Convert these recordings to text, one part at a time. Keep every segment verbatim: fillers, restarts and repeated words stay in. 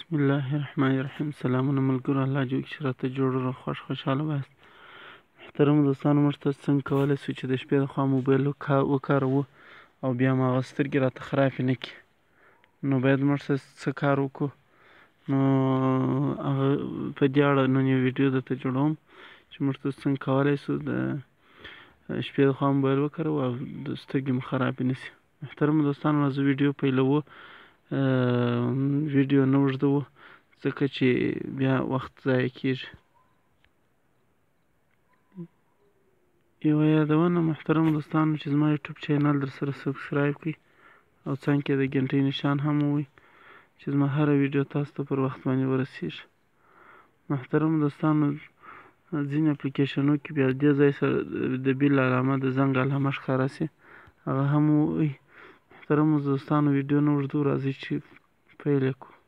بسم الله الرحمن الرحیم. سلامونه ملګرو، الله جوړ کړي چې راته جوړ و خوښ خوشحاله وایاست. محترمو دوستانو، موږ تاسو څنګه کولی شو چې د شپې د خوا موبایل وکاروو او بیا مو هغه سترګې راته خرابې نه کړي، نو باید موږ څه کار وکړو. نو هغه په دې اړه نن یو ویډیو درته جوړوم چې موږ تاسو څنګه کولی شو د شپې د خوا موبایل وکاروو او د سترګې مو خرابې نه شي. محترمو دوستانو، زه ویډیو پیلوو، ویډیو نه اوږدوو ځکه چې بیا وخت ضایع کېږي. یوه یادونه محترمو دوستانو چې زما یوټیوب چینل در سره سبسکرایب کړئ او څنګ کې د ګنټۍ نشان هم ووهئ چې زما هره ویډیو تاسو ته پر وخت باندې ورسیږي. محترمو دوستانو، ځینې اپلیکیشنو کې بیا دې ځای سره د بیل علامه د زنګ علامه ښکاره شي، هغه هم ووهئ. محترمو دوستانو، ویډیو نه اوږدوو، راځئ چې پیل یې کړو.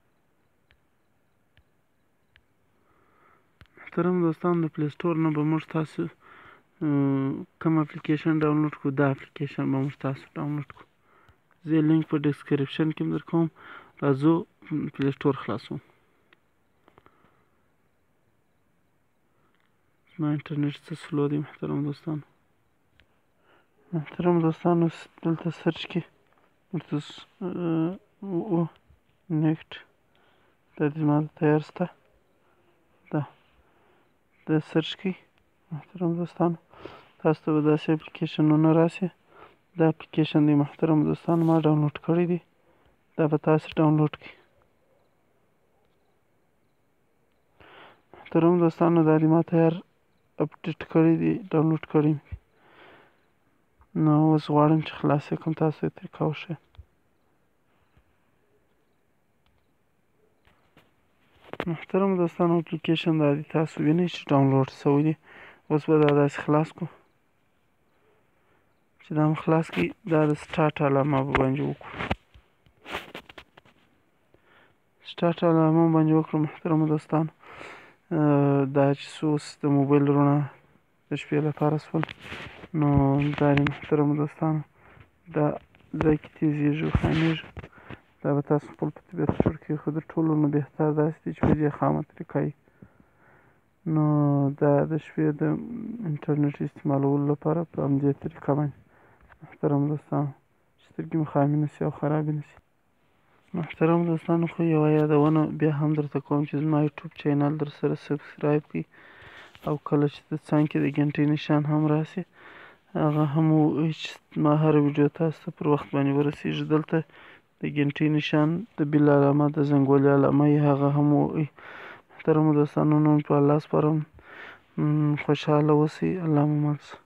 محترمو دوستانو، د پلی سټور نه به موږ تاسو کوم اپلیکیشن ډاونلوډ کړو، دا اپلیکیشن به موږ تاسو ډاونلوډ کړو. زه یې لینک په ډسکریپشن کې هم درکوم. راځو پلی سټور خلاصوم. زما انټرنیټ څه سلو دی محترمو دوستانو. محترمو دوستانو، دلته سرچ کې ورته او نیکټ دا د زما تیار شته، دا دا سرچ کړئ. محترمو دوستانو، تاسو ته به داسې اپلیکیشنونه راشي. دا اپلیکیشن دی محترمو دوستانو، ما ډاونلوډ کړی دی، دا به تاسو ډاونلوډ کړئ. محترمو دوستانو، دا دی ما تیار اپډیټ کړی دی، ډاونلوډ کړی مې. نو اوس غواړم چې خلاص یې کړم، تاسو یې طریقه وښیم. محترمو دوستانو، اپلیکیشن دا دی، تاسو وینئ چې ډاونلوډ شوی دی. اوس به دا داسې خلاص کړو. چې دا مو خلاص کړئ، دا د سټارټ علامه به باندې وکړو. سټارټ علامه باندې وکړو. محترمو دوستانو، دا چې اوس د موبایل رڼا د شپې لپاره شول، نو دا دی محترمو دوستانو، دا ځای کې تیزېږي او خامېږي. دا به تاسو خپل په طبیعت جوړ کړئ، خو د ټولو نه بهتر داسې دی چې په دې خامه طریقه یې. نو دا د شپې د انټرنیټ استعمالولو لپاره په همدې طریقه باندې محترمو دوستانو چې سترګې مو خامې نه شي او خرابې نه شي. محترمو دوستانو، خو یوه یادونه بیا هم درته کوم چې زما یوټیوب چینل در سره سبسکرایب کړئ او کله چې د څنګ کې د ګنټۍ نشان هم راشي، هغه هم ووایئ چې زما هره ویډیو تاسو ته پر وخت باندې ورسیږي. دلته د ګنټۍ نشان د بیل علامه د زنګولې علامه یې هغه هم ووایئ. محترمو دوستانو، نن په الله سپارم، خوشحاله اوسئ. الله مو مل شه.